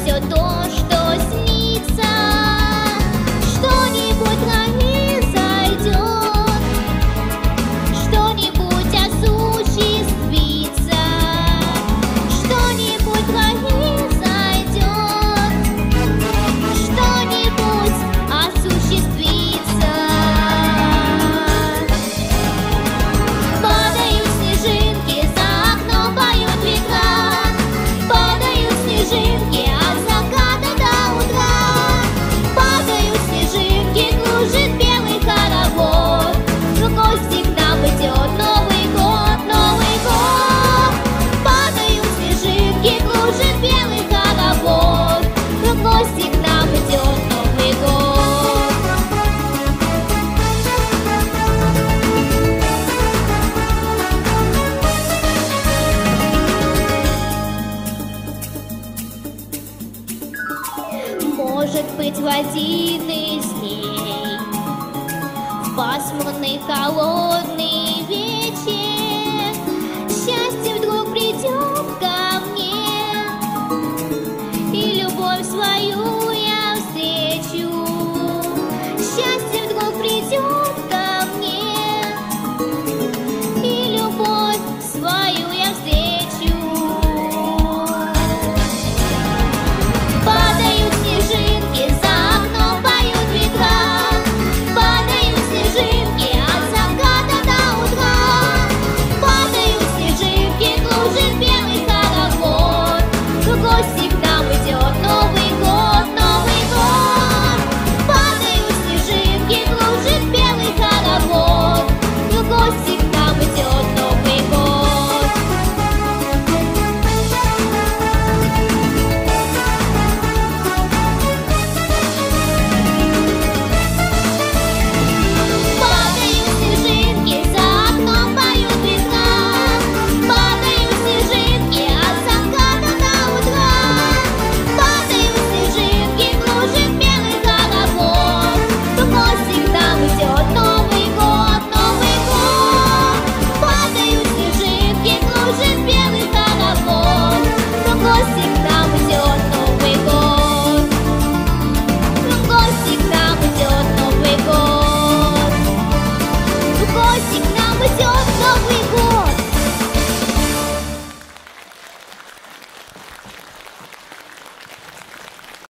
все то, что снится. Что-нибудь произойдет, что-нибудь осуществится, что-нибудь произойдет, что-нибудь осуществится. Падают снежинки, за окном поют ветра, падают снежинки от заката до утра. Падают снежинки, кружит белый хоровод, в гости к нам идет Новый год, Новый год. Падают снежинки, кружит белый хоровод, в гости к нам идет Новый год. Может быть, в один из дней, в пасмурный холодный вечер,